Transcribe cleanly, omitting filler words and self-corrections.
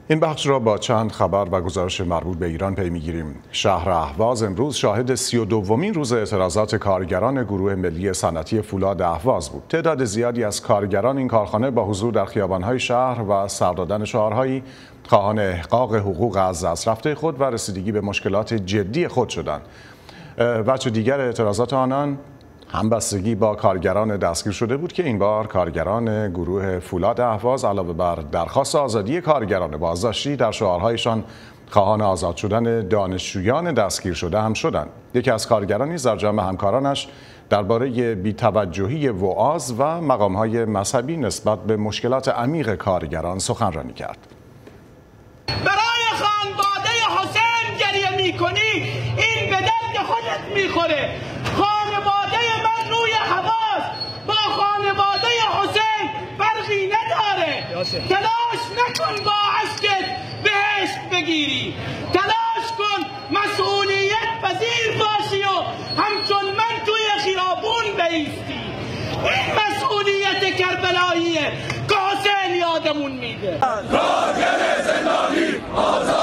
این بخش را با چند خبر و گزارش مربوط به ایران پی می‌گیریم. شهر اهواز امروز شاهد 32مین روز اعتراضات کارگران گروه ملی صنعتی فولاد اهواز بود. تعداد زیادی از کارگران این کارخانه با حضور در خیابان‌های شهر و سر دادن شعارهایی خواهان احقاق حقوق از دست رفته خود و رسیدگی به مشکلات جدی خود شدند. وجه دیگر اعتراضات آنان همبستگی با کارگران دستگیر شده بود که این بار کارگران گروه فولاد اهواز علاوه بر درخواست آزادی کارگران بازداشتی در شعارهایشان خواهان آزاد شدن دانشجویان دستگیر شده هم شدند. یکی از کارگران نیز در جمع همکارانش درباره بی‌توجهی وعاظ و مقام‌های مذهبی نسبت به مشکلات عمیق کارگران سخنرانی کرد. برای خانواده حسین گریه می‌کنی، این به درد خودت می‌خوره. خانواده من روی حواس با خانواده حسین فرقی نداره. تلاش نکن با عشقت بهشت بگیری، تلاش کن مسئولیت پذیر باشی و همچون من توی خیابون بایستی. این مسئولیت کربلاییه که حسین یادمون میده. کارگر زندانی آزاد